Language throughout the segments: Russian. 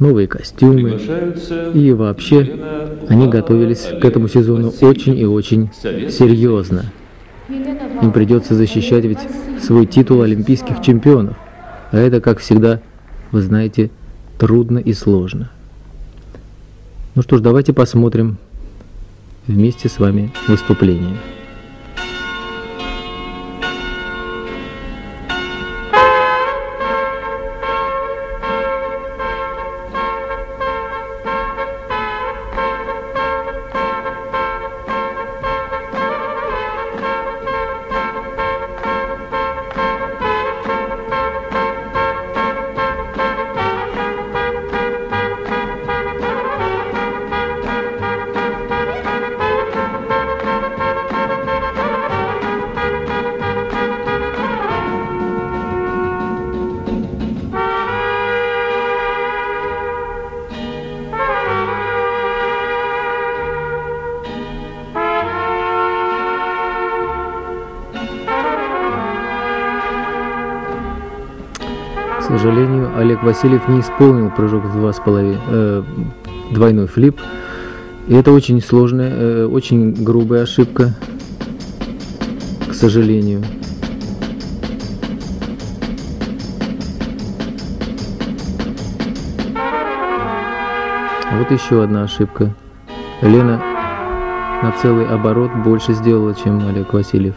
новые костюмы. И вообще они готовились к этому сезону очень и очень серьезно. Им придется защищать ведь свой титул олимпийских чемпионов. А это, как всегда, вы знаете, трудно и сложно. Ну что ж, давайте посмотрим вместе с вами выступление. К сожалению, Олег Васильев не исполнил прыжок в двойной флип. И это очень сложная, очень грубая ошибка, к сожалению. Вот еще одна ошибка. Лена на целый оборот больше сделала, чем Олег Васильев.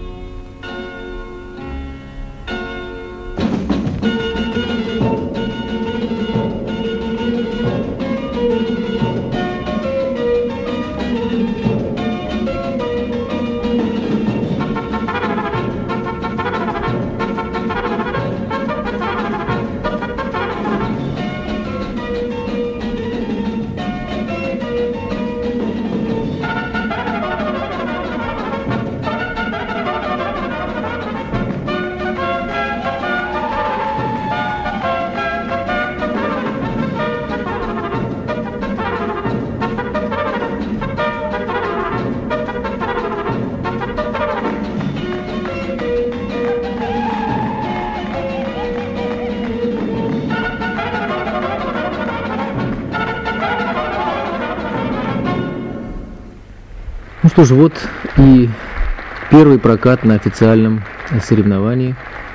Ну что ж, вот и первый прокат на официальном соревновании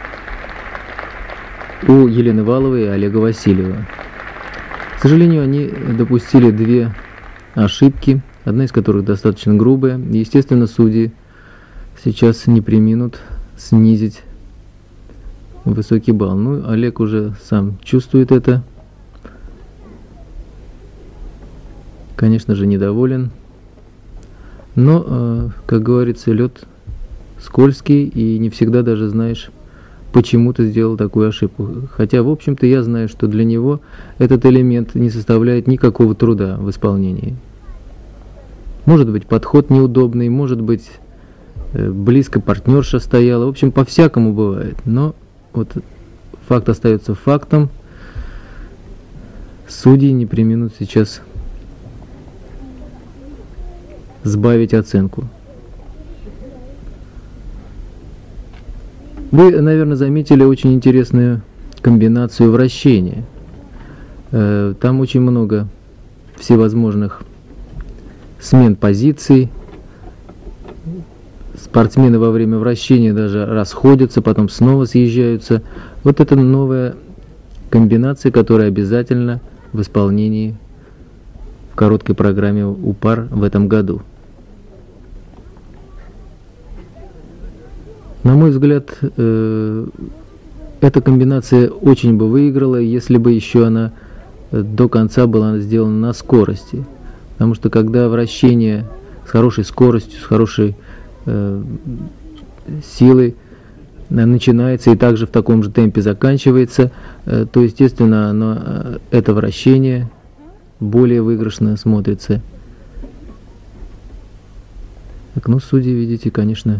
у Елены Валовой и Олега Васильева. К сожалению, они допустили две ошибки, одна из которых достаточно грубая. Естественно, судьи сейчас не преминут снизить высокий балл. Ну, Олег уже сам чувствует это. Конечно же, недоволен. Но, как говорится, лед скользкий, и не всегда даже знаешь, почему ты сделал такую ошибку. Хотя, в общем-то, я знаю, что для него этот элемент не составляет никакого труда в исполнении. Может быть, подход неудобный, может быть, близко партнерша стояла. В общем, по-всякому бывает. Но вот факт остается фактом. Судьи не преминут сейчас сбавить оценку. Вы, наверное, заметили очень интересную комбинацию вращения. Там очень много всевозможных смен позиций. Спортсмены во время вращения даже расходятся, потом снова съезжаются. Вот это новая комбинация, которая обязательно в исполнении в короткой программе у пар в этом году. На мой взгляд, эта комбинация очень бы выиграла, если бы еще она до конца была сделана на скорости. Потому что когда вращение с хорошей скоростью, с хорошей силой начинается и также в таком же темпе заканчивается, то, естественно, это вращение более выигрышно смотрится. Так, ну, судьи, видите, конечно,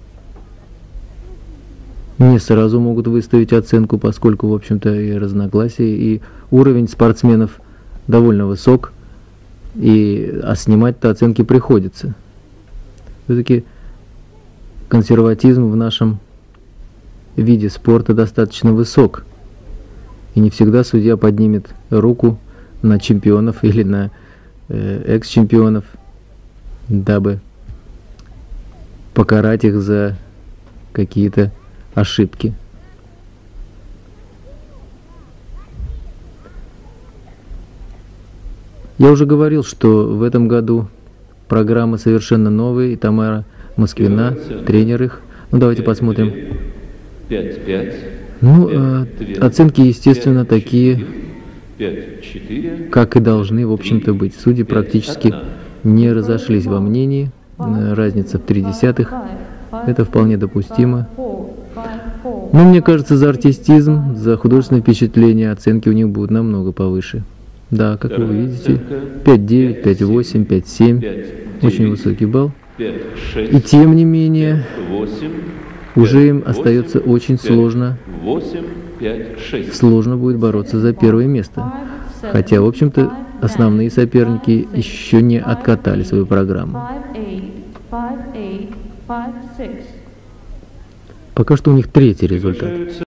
не сразу могут выставить оценку, поскольку, в общем-то, и разногласия, и уровень спортсменов довольно высок, а снимать-то оценки приходится. Все-таки консерватизм в нашем виде спорта достаточно высок, и не всегда судья поднимет руку на чемпионов или на экс-чемпионов, дабы покарать их за какие-то ошибки. Я уже говорил, что в этом году программы совершенно новые, и Тамара Москвина, тренер их. Ну, давайте посмотрим. 5-5. Ну, оценки, естественно, такие, как и должны, в общем-то, быть. Судьи практически не разошлись во мнении. Разница в 0,3. Это вполне допустимо. Но мне кажется, за артистизм, за художественное впечатление оценки у них будут намного повыше. Да, как вы видите, 5,9, 5,8, 5,7. Очень высокий балл. И тем не менее, уже им остается очень сложно. Сложно будет бороться за первое место. Хотя, в общем-то, основные соперники еще не откатали свою программу. Пока что у них третий результат.